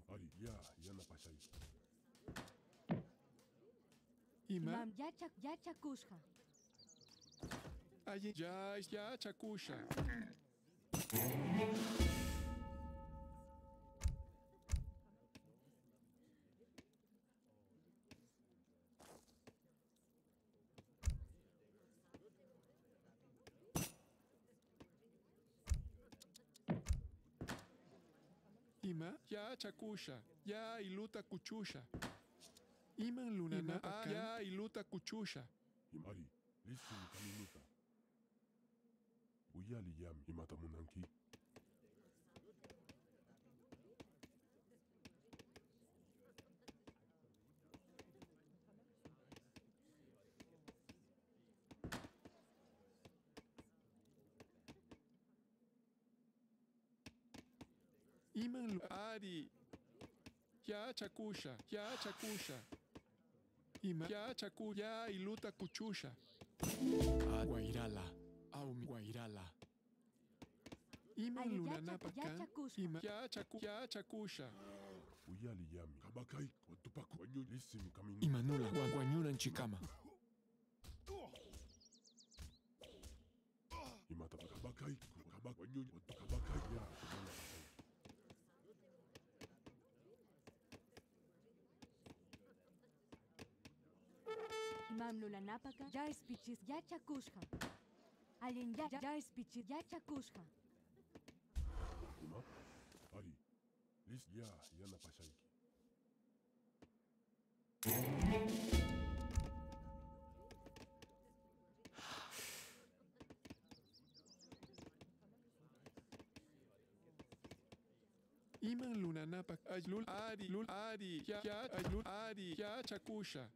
Ari, ya na pasay. Imam ya chakusha. Allí ya chakusha. Ima ya chakusha, ya iluta kuchusha. Iman lunana ya iluta kuchusha. Ari, listen kaminuta. Uyali yam imatamunanki. Iman Ari. Ya chakusha, ya chakusha. Ima ya ya iluta kuchusha. Guairala, aumi guairala. Iman lunana pakan. Ima ya chakusha. Uyali yam kabakai watupaku wanyo listen kaminuta. Imanula guanyunan chikama. Imata kabakai wanyo watu kabakai ya. Imam lula napaka ya speeches ya chakusha. Alien ya speeches ya chakusha. Ima? Ari, list ya na pasayki. Iman lunana pak ajlul Ari ya ajlul Ari ya chakusha.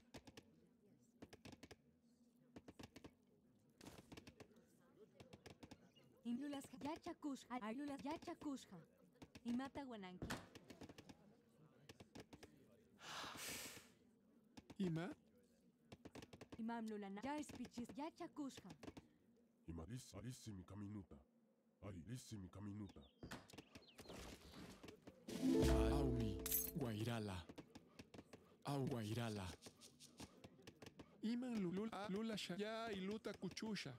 Imlulas ya chakusha. Aylulas ya chakusha. Imata guananki. Ima Imam lula ya speeches ya chakusha. Ima, listen kaminuta. Ari, listen kaminuta. Aumi guairala. Au guairala. Iman lula ya iluta kuchusha.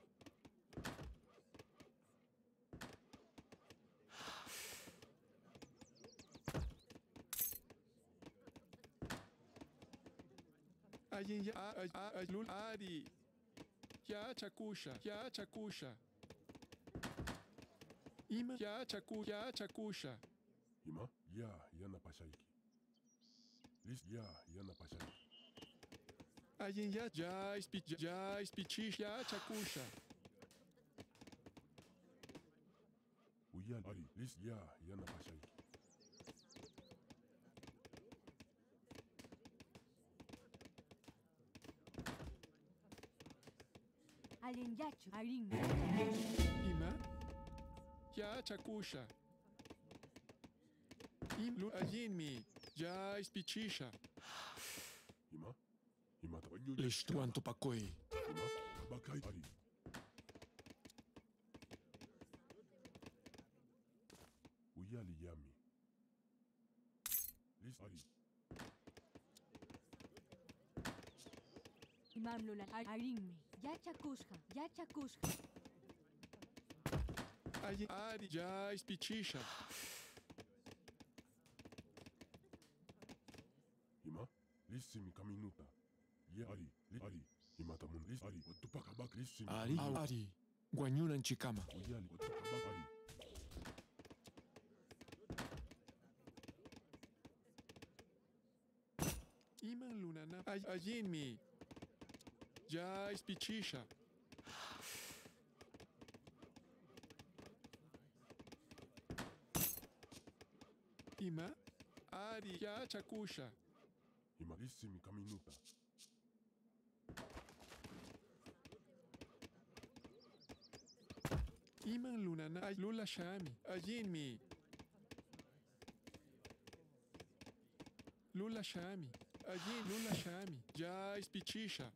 Allí ya ajlul Ari. Ya chakusha. Ima ya chakusha. Ima, ya na pasayki. List ya na pasayki. Allí ya speechish ya chakusha. Uyali, Ari, list ya na pasayki. Alien yachu. Alien. Ima ya chakusha. Allí mi ya spichisha. Ima? Imata wanyo Lishtuan tupakoi. Ima, kabakai Ari. Uyali yami. List Ari. Imam lula alien. Ya chakusha. Allí Ari ya spichisha. Ima, listen kaminuta. Ya Ari, imatamun list Ari, watupakabak listen. Ari guanyunan chikama. Uyali, watukabak Ari. Iman lunana allí mi ya spichisha. Ima Ari ya chakusha. Ima, listen kaminuta. Iman lunana lula shami. Allí mi lula shami. Allí lula shami. Ya spichisha.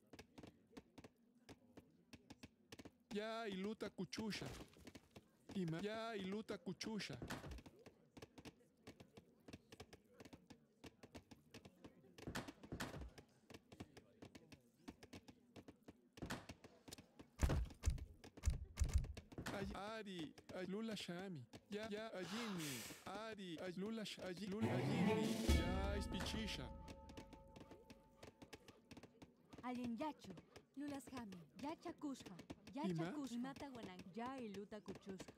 Ya iluta kuchusha. Ima ya iluta kuchusha. Ari, Lula Shami. Ya, Ajimi. Ari, Lula Ajimi. Ya, Ispichisha. Alin yachu. Lulas hami. Ya chakushka. Ya Ima? chakushka. Imata guanang. Ya iluta kuchushka.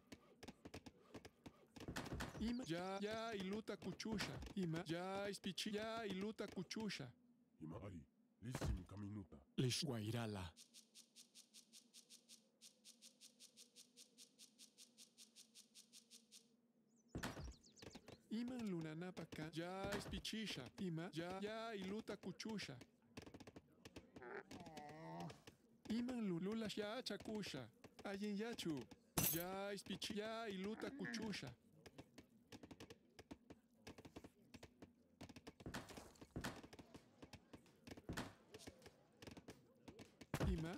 Ima, ya, Iluta Kuchusha. Ima, ya, Ispichi, ya, Iluta Kuchusha. Ima Ari, lissimi kaminuta. Lish Guairala. Ima Lunanapaka, ya, Ispichisha. Ima, ya, Iluta Kuchusha. Ima Lula, ya, Chakusha. Ayin Yachu. Ya, Ispichi, ya, Iluta Kuchusha. Ima.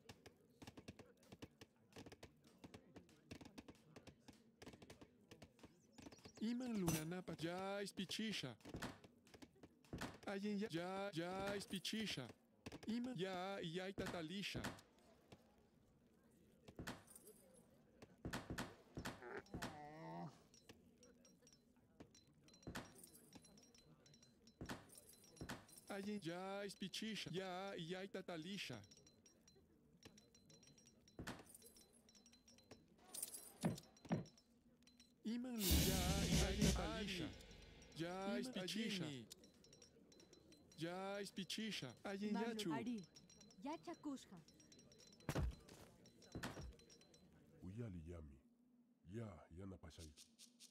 Ima Lunanapa, ya, Ispichisha. Ayin ya, Ispichisha. Ima, ya, Tatalisha. Ayin ya, Ispichisha. Ya, Tatalisha. Iman ya, Tatalisha. Ya, Ispichisha. Ya, Ispichisha. Ayin Yachu. Ari. Ya chakushka. Uyali yami. Yana pashaiki.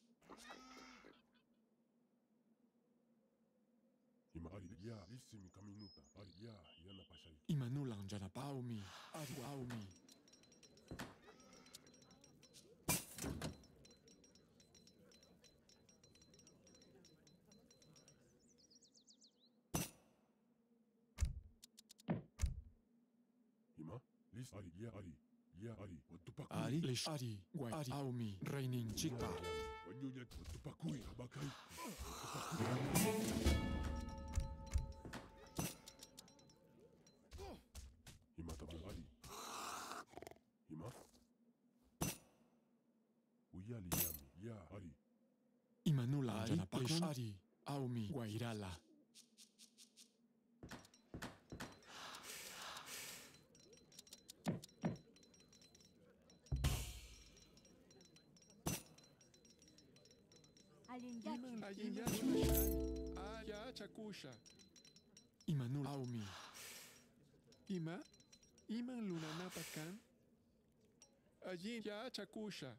Ima Ari, lissimi kaminuta. Ari, yana pashaiki. Imanulang Janapaumi. Aumi. Ima, Ari, Ari, watupaku. Ari, Lish Ari, Guai Aumi, Reinin Chica. Wanyunya, watupakui, habakai. Ima tamu Ari. Ima. Uyali yami, Ari. Imanulang Janapaumi. Ari, Aumi, Guairala. Alin yachu. Iman ayin Yachu. Ya, Chakusha. Imanul Aumi. Ima. Iman Lunanapakan. Ayin ya, Chakusha.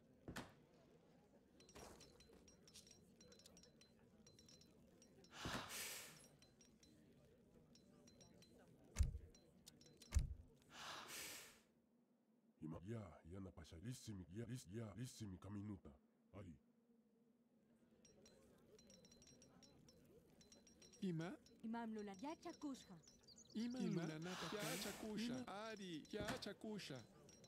Ima, yana pashaiki. Lissimi kaminuta. Ari. Ima. Imam lula. Ya chakushka. Iman Lunanapakan. Ya, Chakusha. Ari, ya, Chakusha.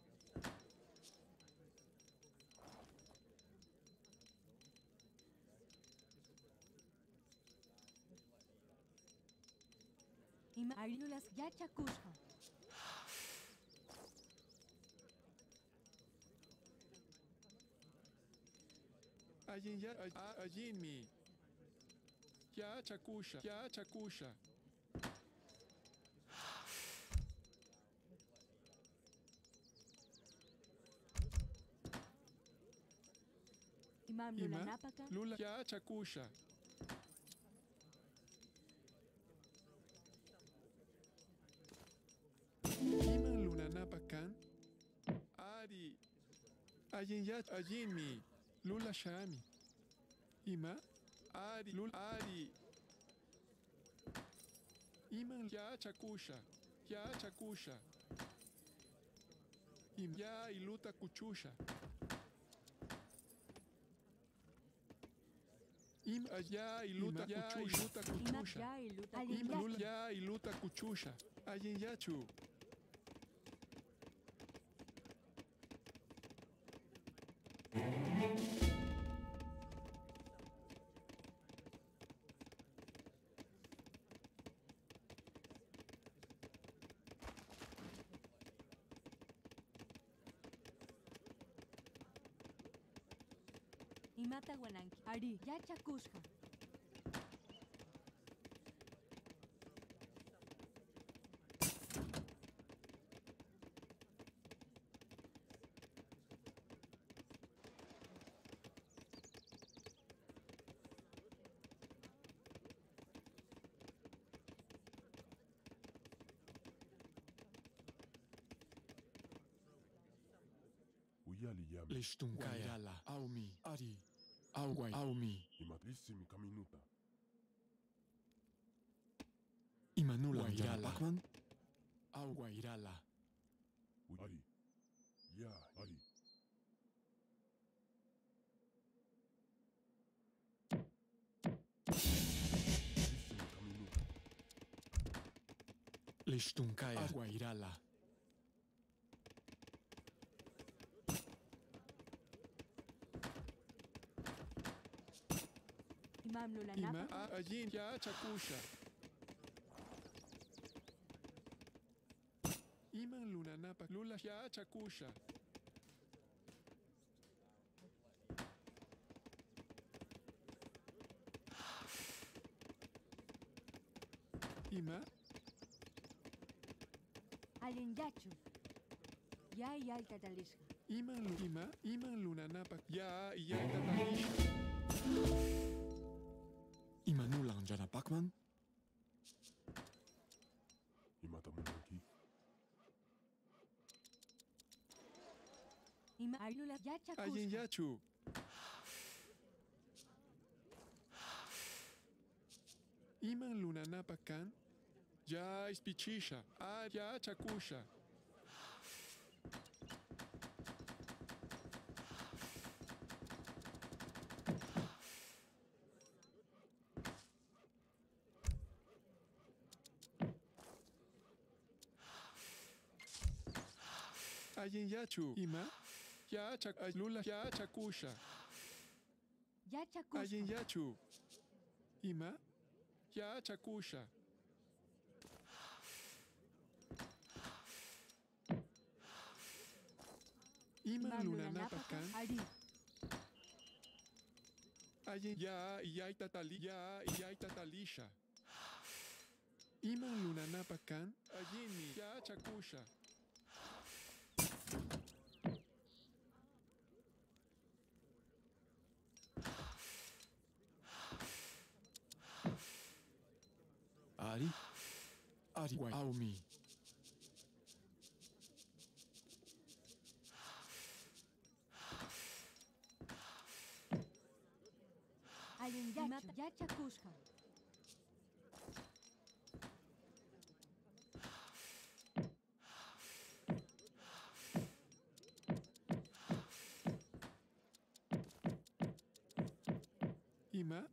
Ima Ari lulas. Ya chakushka. Ayin mi. Ya, Chakusha. Ya, Chakusha. Imam lula Ima. napaka. Lula, ya, Chakusha. Iman Lunanapakan. Ari. Ayin mi. Lula Shami. Ima. Ari. Ari. Iman ya, Chakusha. Ya, Chakusha. Ya, Iluta Kuchusha. Ya, Iluta Kuchusha. Ya iluta. Alin Alin yachu. ya, Iluta Kuchusha. Ayin Yachu. Imata guananki. Ari. Yacha kushka. Uyali yami. Lishtun Guairala. Aumi. Ari. Auguay. Aumi. Imatlissimi kaminuta. Imanula Guairala. Auguairala. Ari. Ya, Ari. Lissimi kaminuta. Lishtun Kaya. Guairala. Imam lula Ima napa. ajin ya chakusha. Iman luna napa lula ya chakusha. Ima Alin yachu. Ya yalta talishka. iman luna napa ya tatalisha. Imanula Jana Pacman. Imatamunanki. Ima alula yacha Ajin kushka. yachu. Iman luna napa kan ya ispichisha. Ya chakusha. Ajin yachu. Ima ya lula ya chakusha. Yacha Ajin kushka. yachu. Ima ya chakusha. Iman Imam luna lula napa napa. kan Ari. ajin ya tatalisha. Iman luna napa kan ajin ya chakusha. Ari. Ari. Guay. Aumi. Alin yachu. Yacha kushka. Ima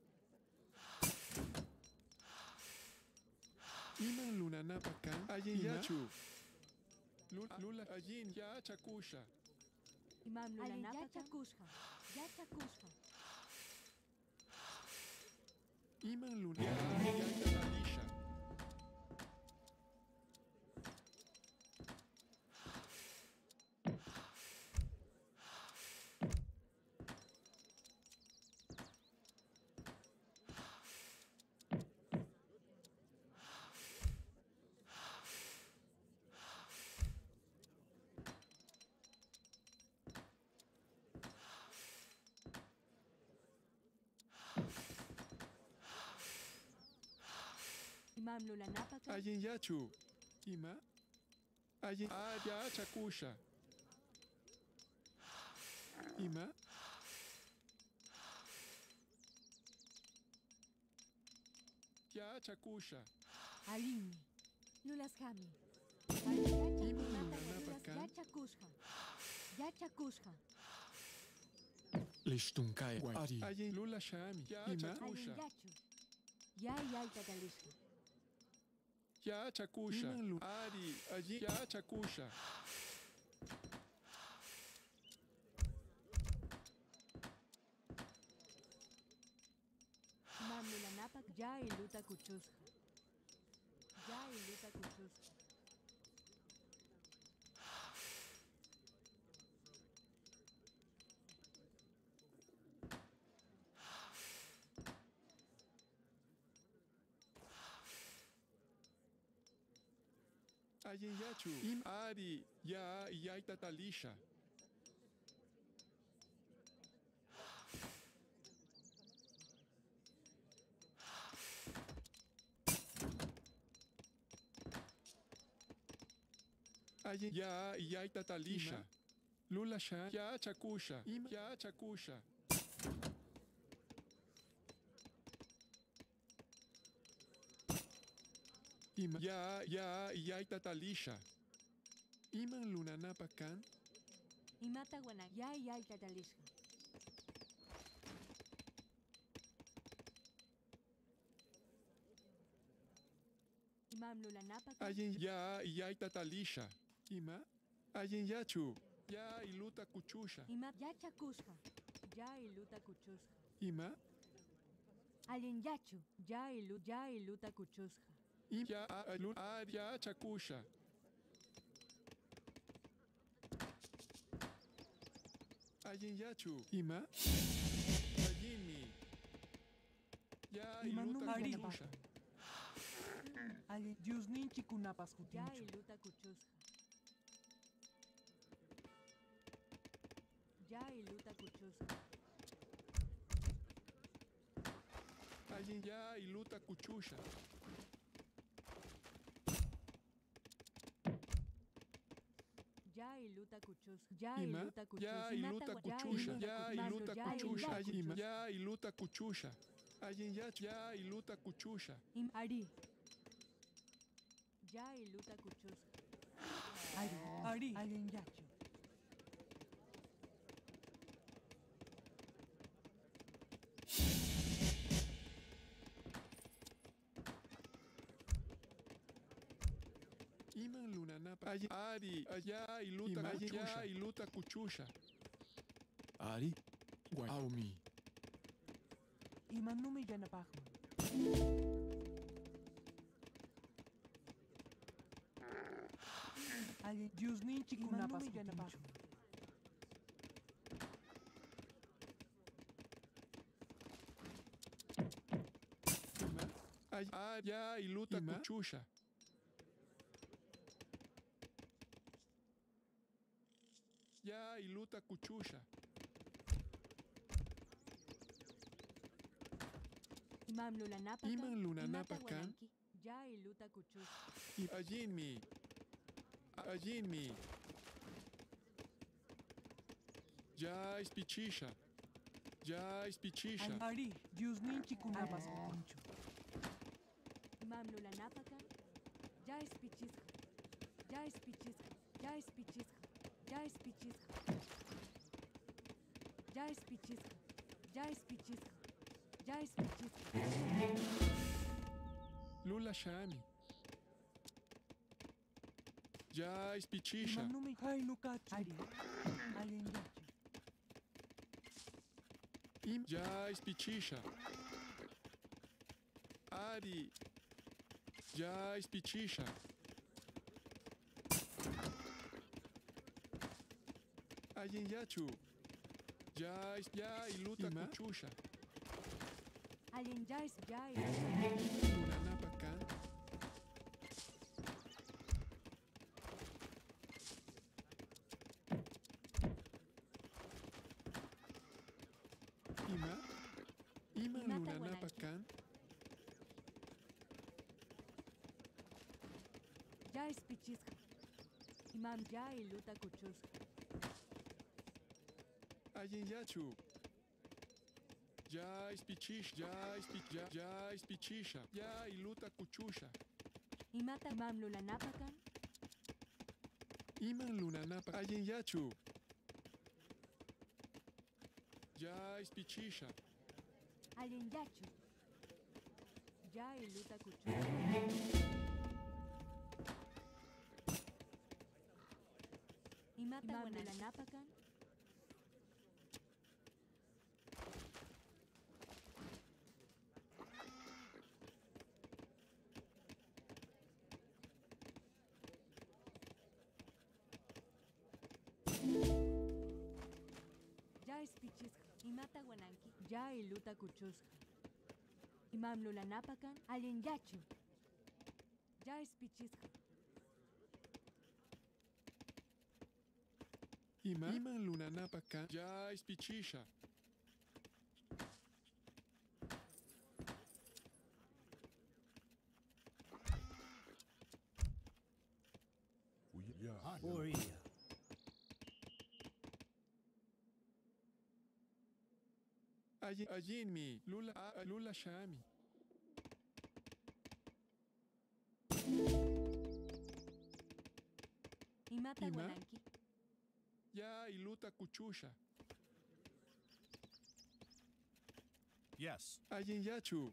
Iman luna napa kan ajin yachu. Lula ajin ya chakusha. Imam lula napa. Yacha kushka. Yacha kushka. Iman luna ya tatalisha. Imam lula napa. Ajin yachu. Ima ajin ya chakusha. Ima ya chakusha. Alin. Lulas kami. Alin yacha Ima napa. luna Lulas napa kan yacha kushka. Yacha kushka. Lishtun Kaya. Guay. Ari. ajin lula shami. Ya Alin chakusha. yachu. Ya yalta talishka. Ya chakusha. Ari ajin ya chakusha. Imam lula napa. Ya iluta kuchushka. Ya iluta kuchushka. Ayen yachu. Im ari. Ya yaita talisha. Ayen ya yaita talisha. Lula sha ya chakusha. Im ya chakusha. Ima ya yaita talisha. Iman lunanapa kan. Imata guanak. Ya tatalishka. Imam lulanapa kan. Ayen ya yaita talisha. Ima. Ayen yachu. Ya iluta kuchusha. Ima ya chakushka. Ya iluta kuchushka. Ima. Alin yachu. Ya iluta kuchushka. Im ya alun ya chakusha. Ayen yachu. Ima. Ayimi. Ya Ima iluta nunari. kuchusha. Ali Dios ninchi kunapas Ya hutinchu. iluta kuchushka. Ya iluta kuchushka. Ayen ya iluta kuchusha. Ya iluta kuchushka. Ya Ima. iluta kuchushka. Ya iluta kuchusha. Ya iluta kuchusha. Ayen ya iluta kuchusha. Ayen ya iluta kuchusha. Im ari. Ya iluta kuchushka. Ari. Alien yachu. Iman lunanapa. Ayen ari. Ya iluta ya iluta kuchusha. Ari. Guay. Aumi. Ima numi yanapahman. Ali Dios ninchi kunapas hutinchu. Ima. Ya iluta kuchusha. Ya iluta kuchusha. Imam lulanapa kan. Iman lunanapa Imata kan. guananki. Ya iluta kuchushka. Ayinmi. Ayinmi. Ya ispichisha. Ya ispichisha. Ari Dios ninchi kunapas hutinchu. Imam lulanapa kan. Ya ispichisqa. Ya ispichisqa. Ya ispichisqa. Ya ispichisqa. Ya ispichisqa. Ya ispichisqa. Ya ispichisqa. Lula shami. Ya ispichisha. Ima numi hainukachu. Ari. Alien yachu. Ya ispichisha. Ari. Ya ispichisha. Ayen yachu. Ya iluta kuchusha. Alin ya iluta. Lunanapa kan. Ima. Ima Imata lunanapa guananki. kan. Ya ispichisqa. Imam ya iluta kuchushka. Ayen yachu. Ya ispichisha. Ya ispichisha. Ya iluta kuchusha. Imata imam lulanapa kan. Iman lunanapa. Ayen yachu. Ya ispichisha. Alin yachu. Ya iluta kuchushka. Imata guananapa kan. Ya ispichisqa. Imata guananki. Ya iluta kuchushka. Imam lulanapa kan. Alin yachu. Ya ispichisqa. Iman lunanapakan. Ya ispichisha. Ya. Oria. Allin mi. Lula shami. Imata Ima? guananki. Ya iluta kuchusha. Yes. Allin yachu.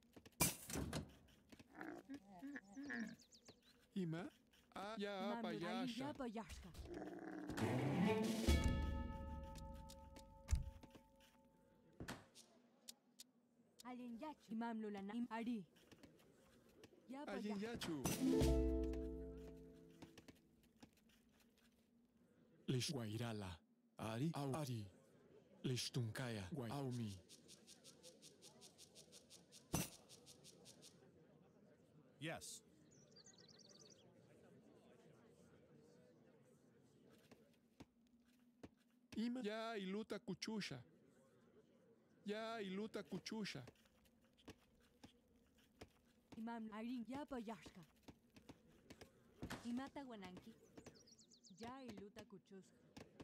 Ima? Ya Imam alin payasha. ya payashka. Alin yachu. Imam lulana. Ari. Ya Allin payashka. yachu. Lish guairala. Ari. Au ari. Lish tunkaya. Guai. Au mi. Yes. Ima? Ya iluta kuchusha. Ya iluta kuchusha. Imam alin ya payashka. Imata guananki. Ya iluta kuchuska.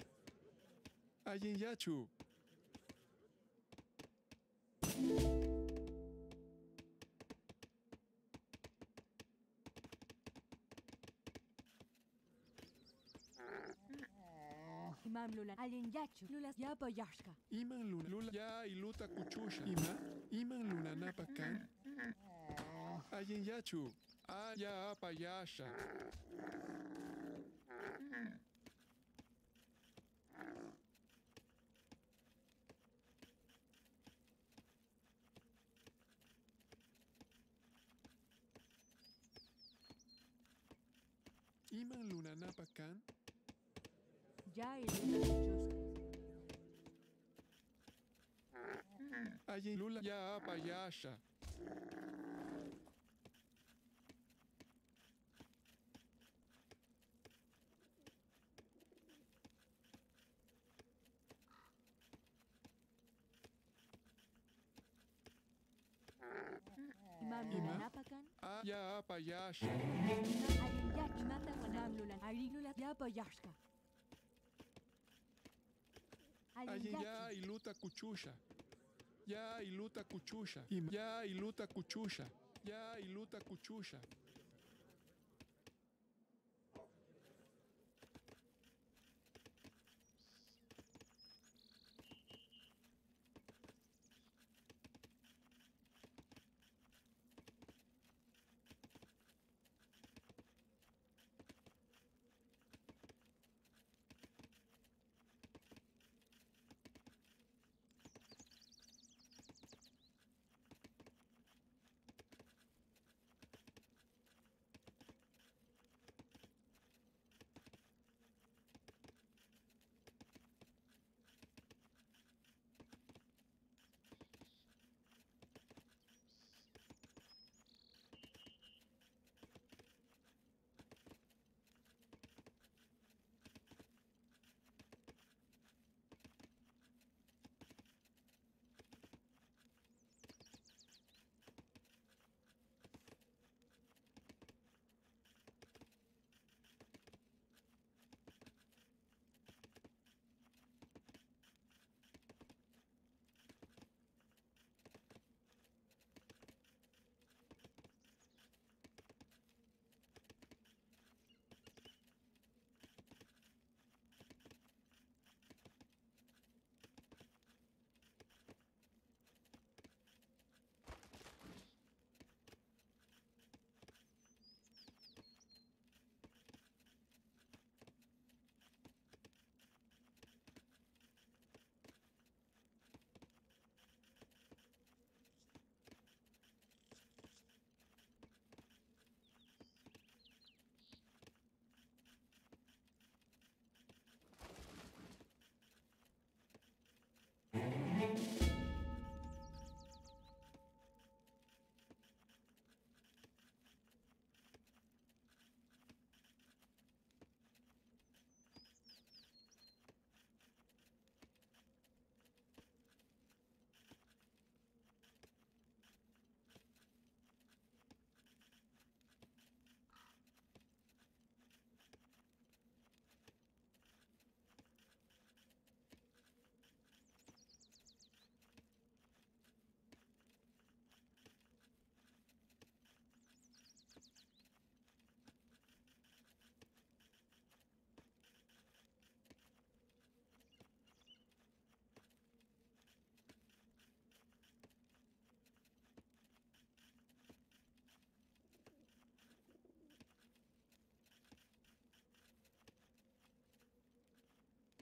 Allin yachu. Imam lulan. Alin yachu. Lulas ya payashka. Iman lula ya iluta kuchusha. Iman luna napakan. Allin yachu. Ya payasha. Iman luna napakan. Ya iluta kuchuska. Allin lula ya payasha. Imam lulan napakan. Ya payasha. Alin yachu. Imata guanam lulan. Ari lulas ya payashka. Alin Allin ya yachu. iluta kuchusha. Ya iluta kuchusha. Ya iluta kuchusha. Ya iluta kuchusha.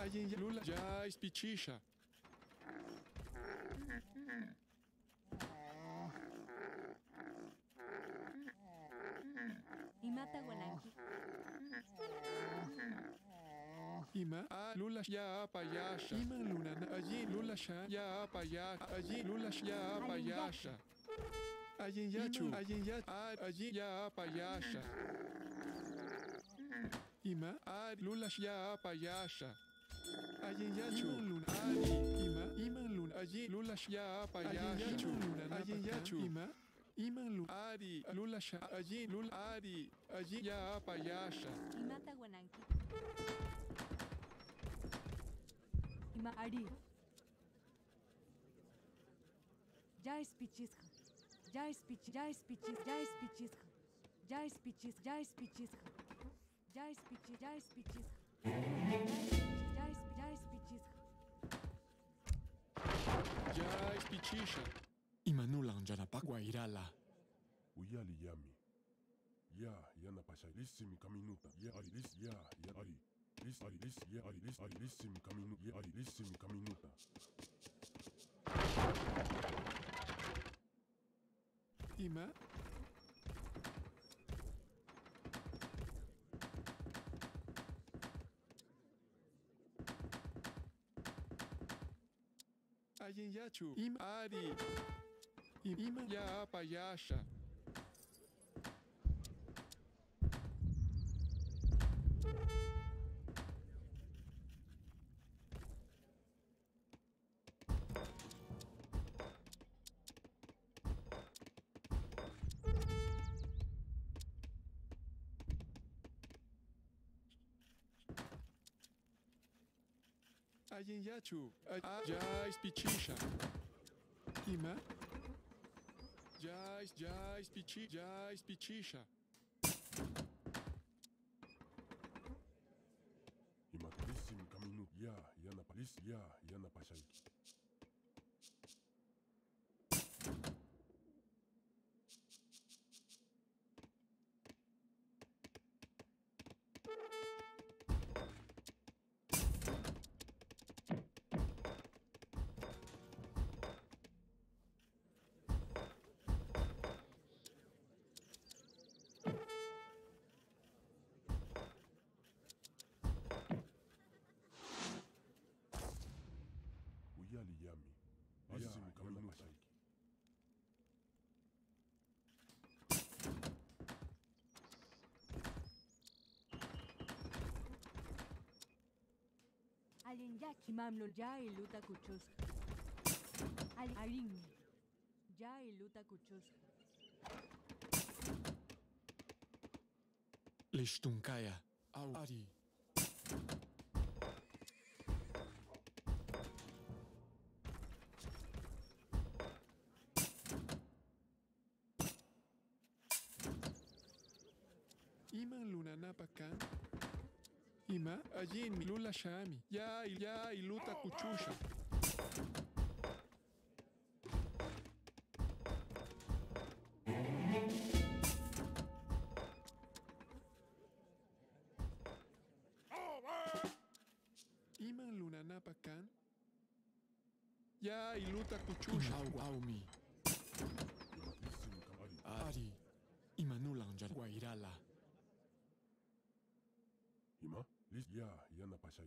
Ayen ya lula ya es pichisha. Imata guananqui. Ima lula ya payasha. Ima luna allí lula ya payasha. Allí lula ya payasha. Ayen yachu. Ayen ya allí ya payasha. Ima lula ya payasha. Ayen yachu luna ima luna allí lula ya payasha. Ayen yachu ima luna lula allí lula allí ya payasha. Imata guananqui. Ima ari. Ya es pichisja. Ya es pichis. Ya es pichis. Ya es pichisja. Ya es pichis. Ya es pichisja. Ya es pichis. Ya es pichisja. Ya es pichisja. Ya es pichisha. Imanulan janapak guairala. Uyali yami. Ya yana pashay. Lissimi kaminuta. Ya ari lis ya ari. Lis ari lis ya ari lis ari lissimi kaminuta. Ya ari lissimi kaminuta. Ima Ayen yachu ima ya payasha. Ayen yachu ya es pichisha. Ima ya es pichisha. Imata lissimi kaminuta. Ya yana pa lis ya yana pashay. Uyali yami. Lissimi kaminuta. Alin ya kimamlo ya y luta cuchos. Alin ya y luta cuchos. Lishtunkaya. Ari. Ima luna napakan. Ima allí lula shami. Ya y luta kuchusha. Ima luna napakan. Ya y luta kuchusha. Aumi. Lissimi kamari. Ari. Imanulan guairala. Ima lis ya yana pashay.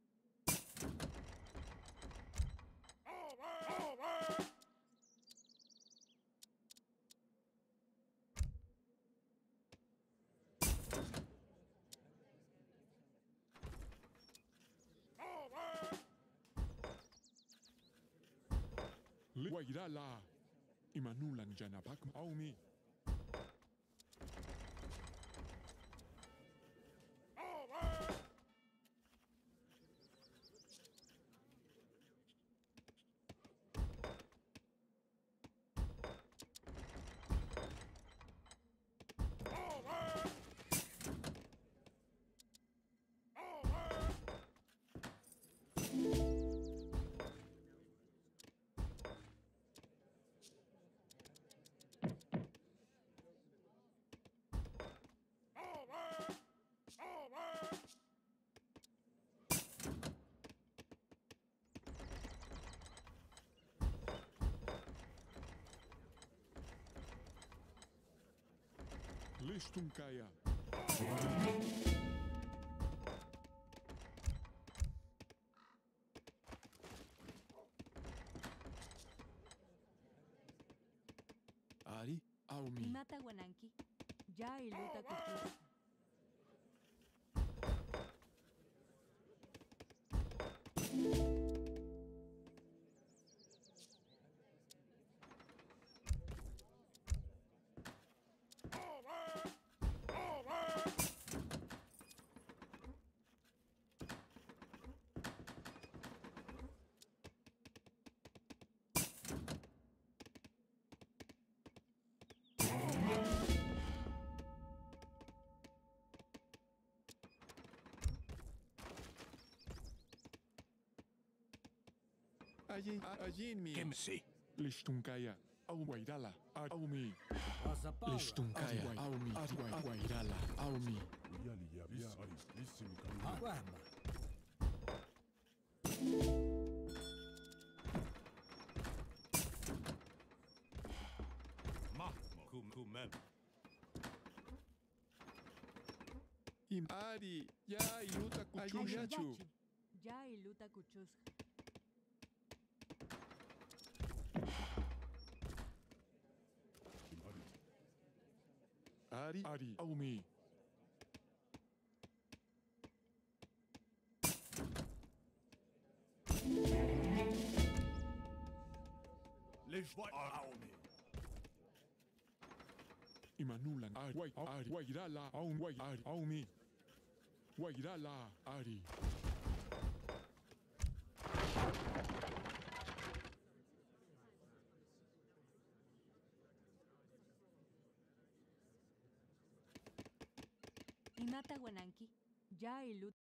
Guairala. Imanulan janapak aumi. Listunkaya. Ari, Aumi. Imata Guananki. Ya iluta kuchusqa. Allí mi. Kimsi. Listunkaya. Auwairala. Aumi. Listunkaya, Aumi, Guairala, Aumi. Uyali ya ari lissimi kaminuta. Kumem. Ari, ya iluta kuchuyachu. Alinyachu. Ya iluta kuchusqa. Ari, Aumi. Aomi. Imanulan, Ari, Guairala, Ari, Aumi. Guairala, Ari. Imata Guananki. Ya iluta.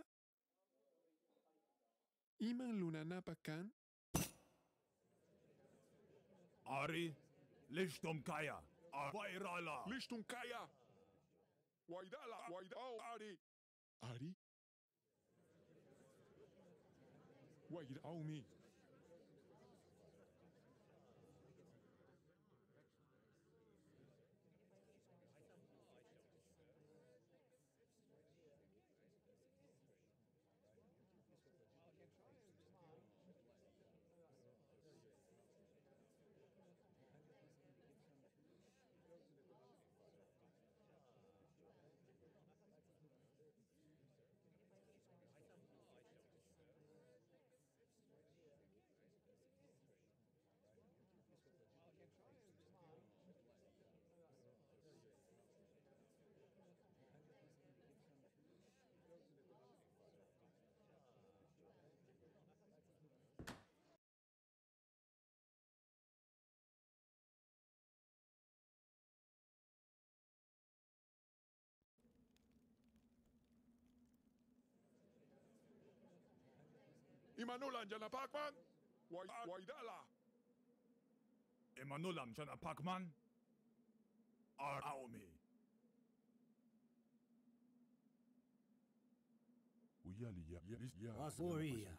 Iman lunanapakan. Ari. Lishtumkaya. Wairala. Listunkaya. Guaidala, Ari. Ari. Guaira, Aumi. Imanulan, Janapakman. Guaidala. Emanulam Jana Pakman. Aomi. Uyali ya Asoria.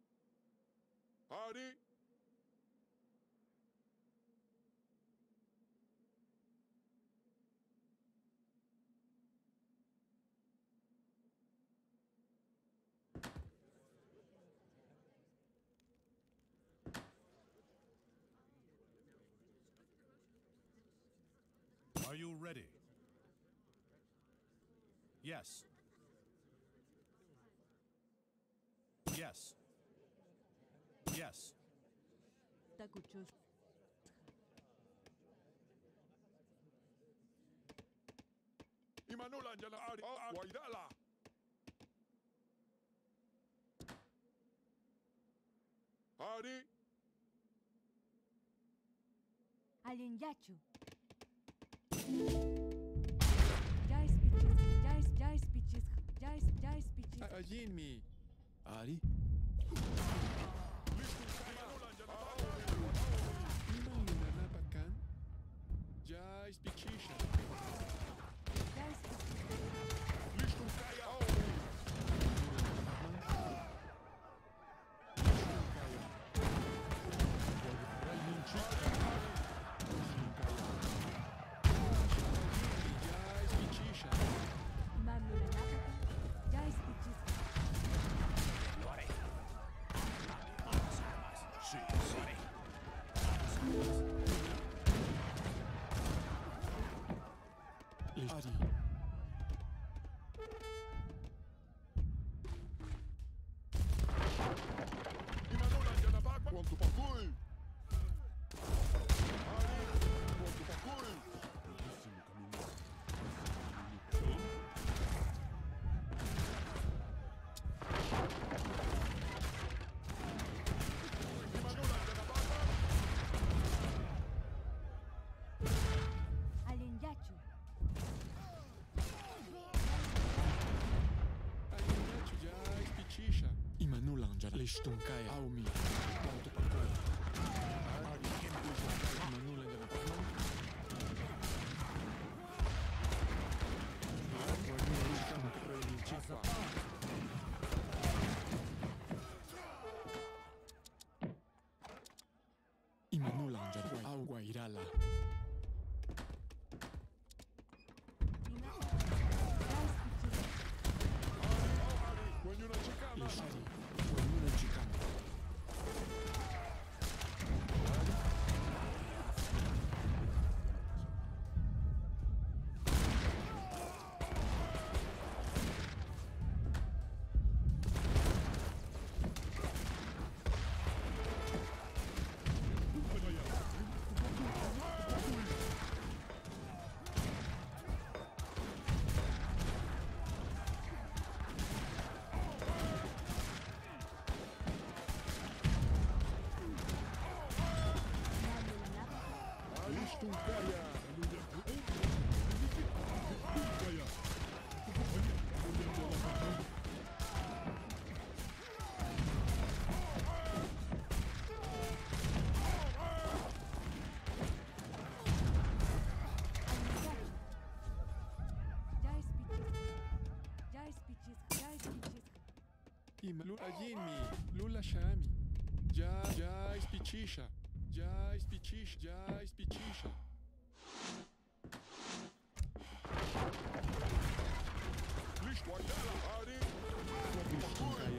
Ari. Are you ready? Yes. Yes. Yes. Takuchus. Imanulan, Ari. Guaidala. Ari. Alinyachu. Ya es pichisqa. Ya es pichisqa. Ya es pichisqa. Allí mi. Ari, Iman lunanapakan. Ya es pichisha. Ya es pichisqa. Listunkaya. Listunkaya. Jana Lishtunkaya Aumi Ponto Pakul Adi Manula Jana Pakman Imanulang Jana Au Guairala Lishti Guayuna Chicana Lula Ajinmi, Lula Shami, Ja Ispichisha, Ja Ispichisha, Ja Ispichisha. Listo, Ayala, Ari, Lishtunkaya.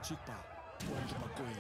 chikpa. Guancho makwe.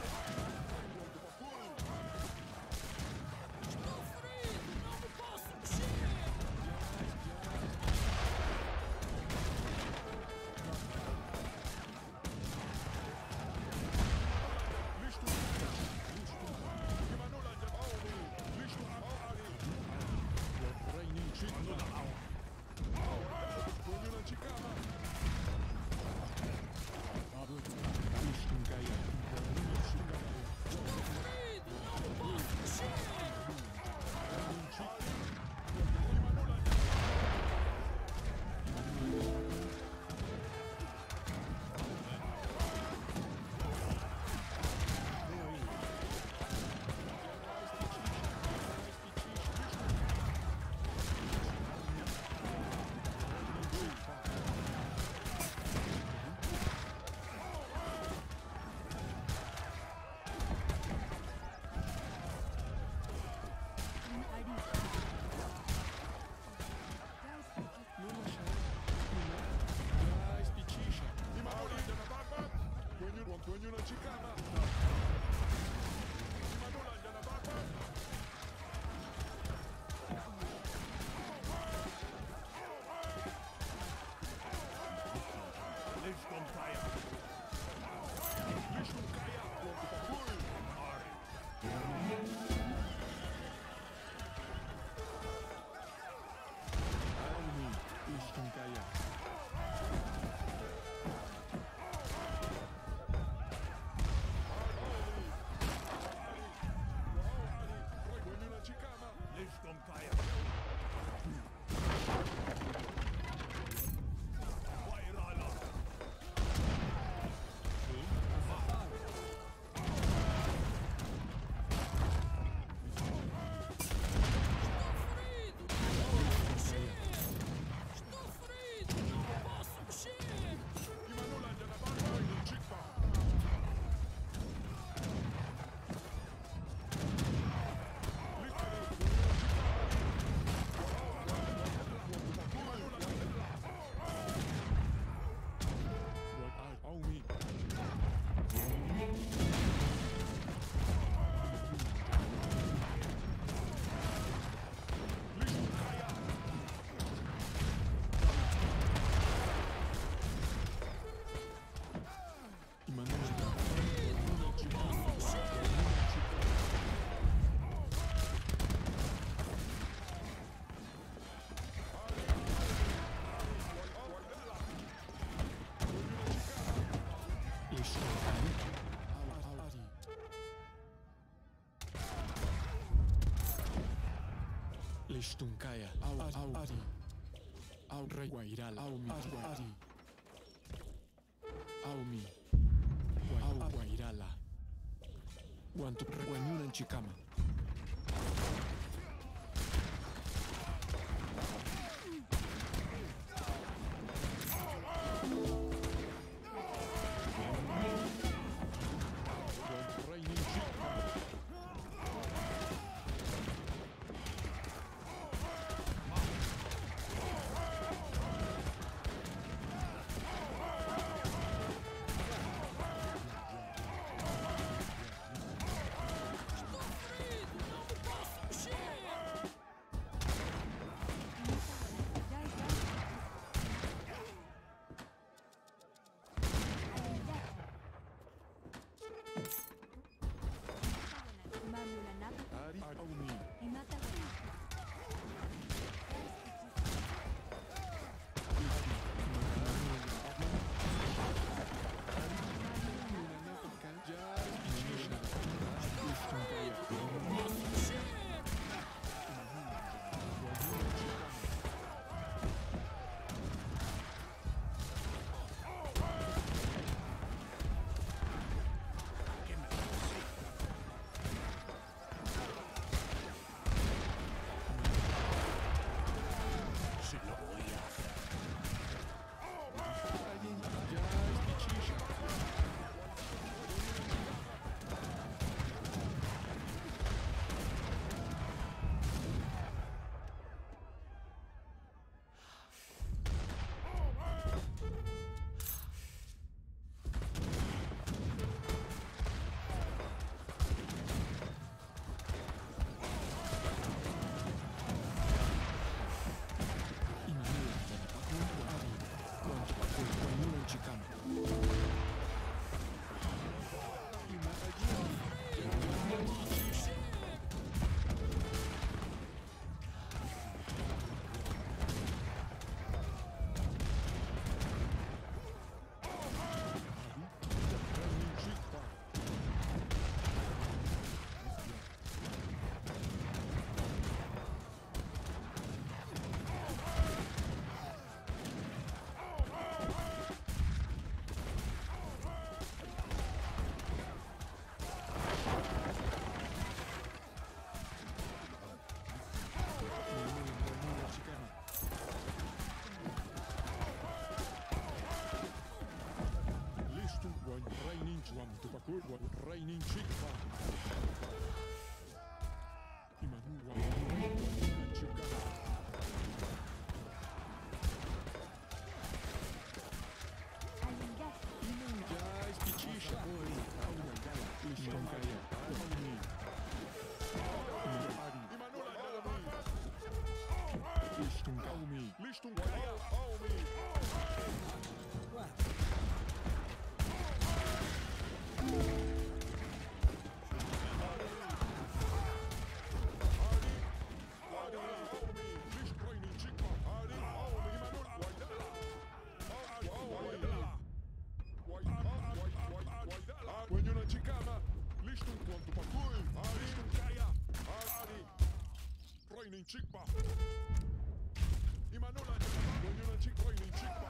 Lishtunkaya, Ari, Aurre Guairal, Aumi, Ari, Aumi, Guairala, Guantu, Guanyunan Chicama. Guam tupakul wa raining chikpa. Imanu wa raining chikpa. Iman jais pichisha. Lishton kaya. Aumi. Ari. Imanula aumi. Lishton aumi. Lishton kaya. Aumi. Chikpa. Imanula, when you're a chick, raining chikpa.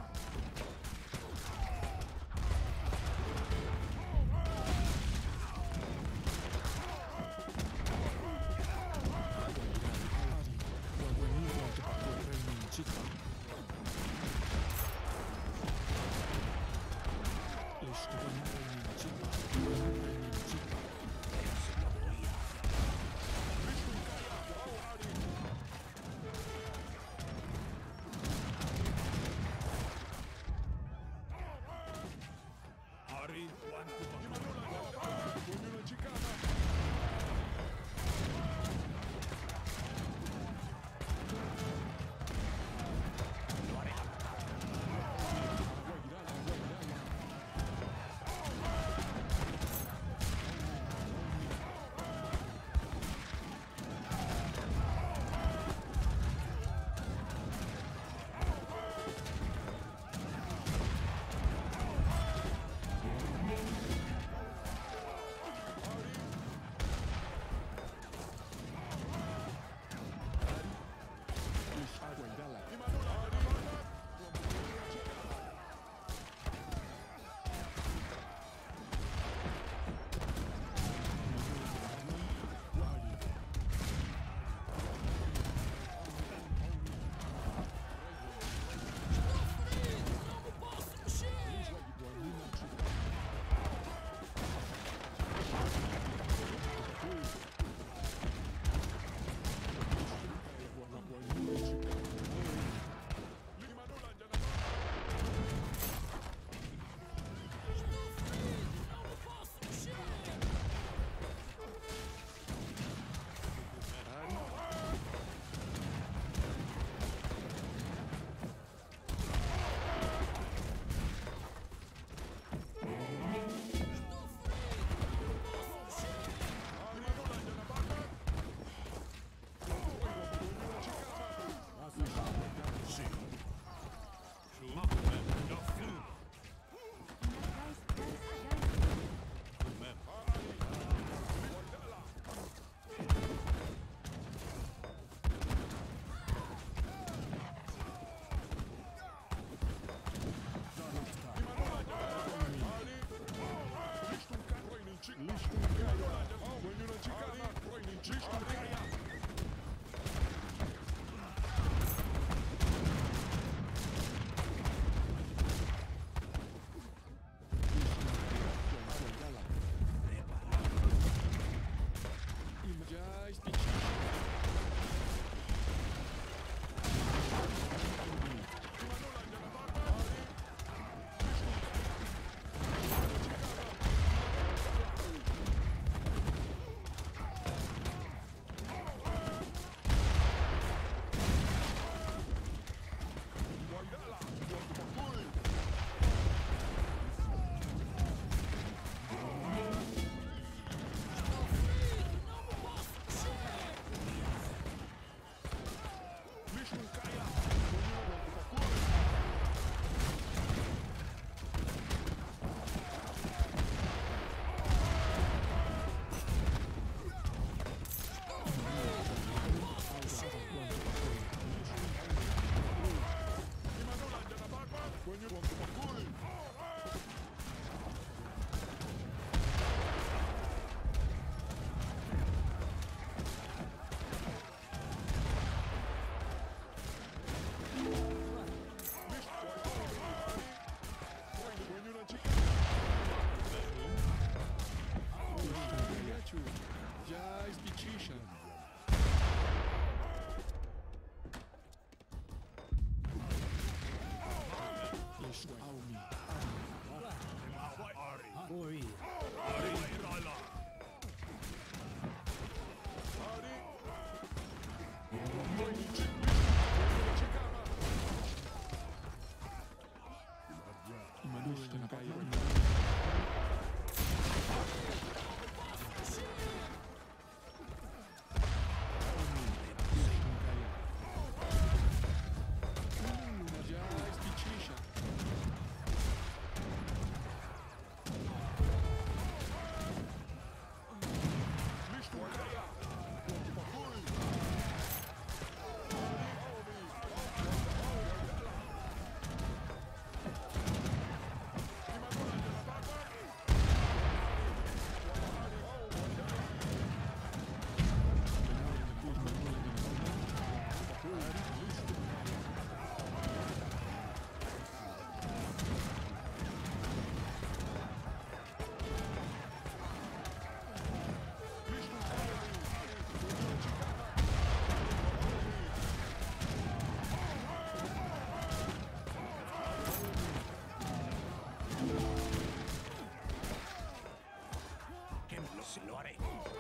Lo haré.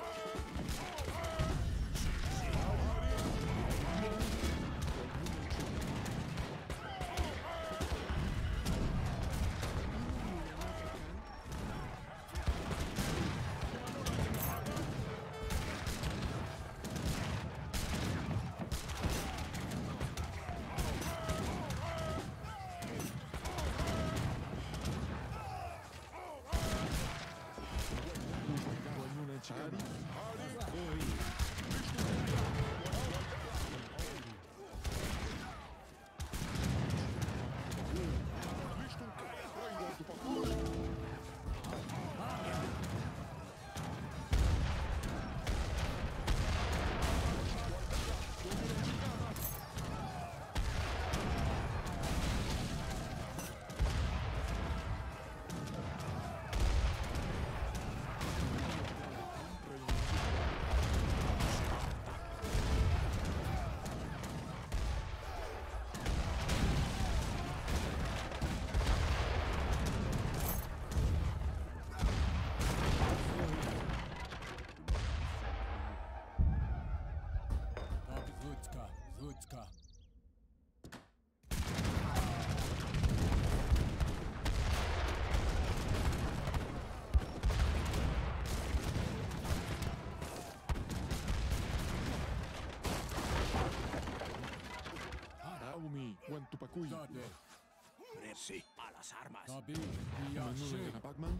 Zutka. Aumi, Guantupacuy. Sí, a las armas. Tabi, Manolo de Napacman.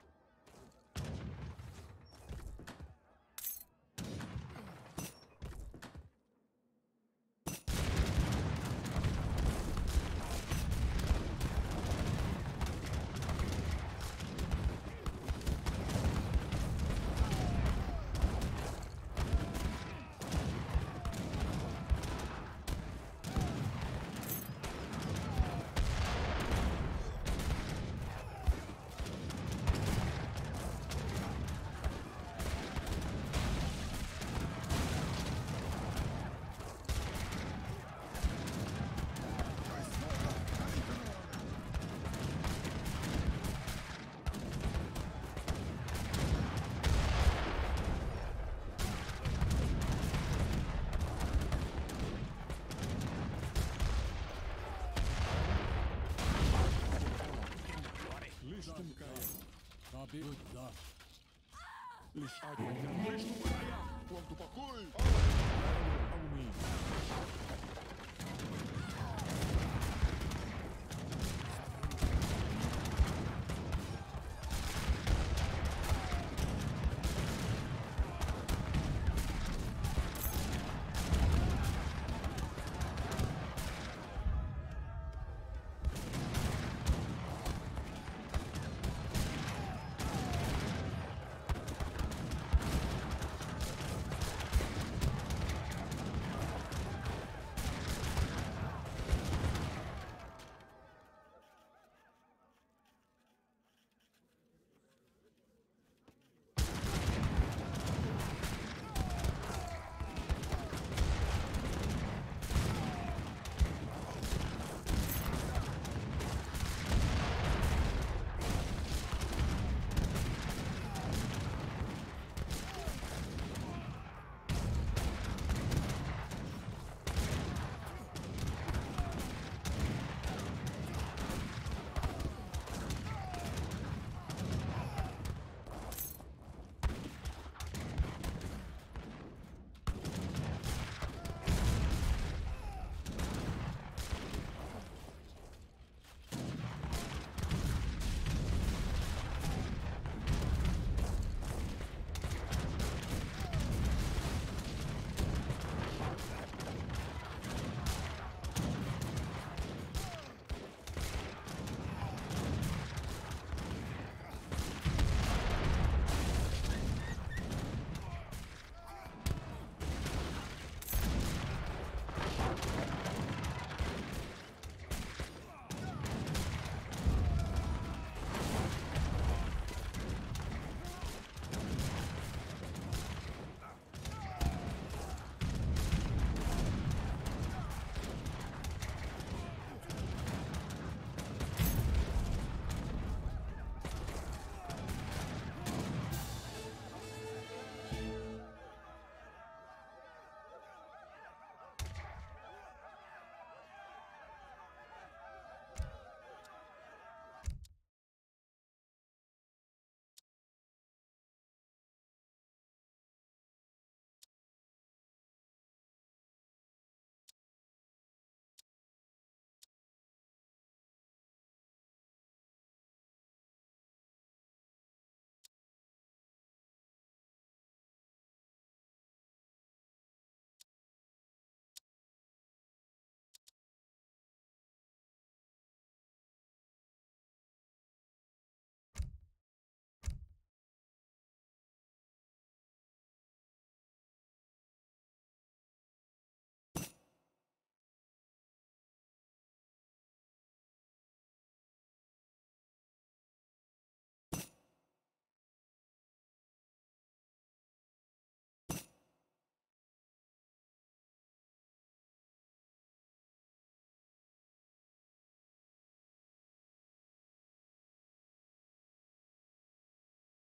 Tabi, Zutka. Guantupacuy. Aumi.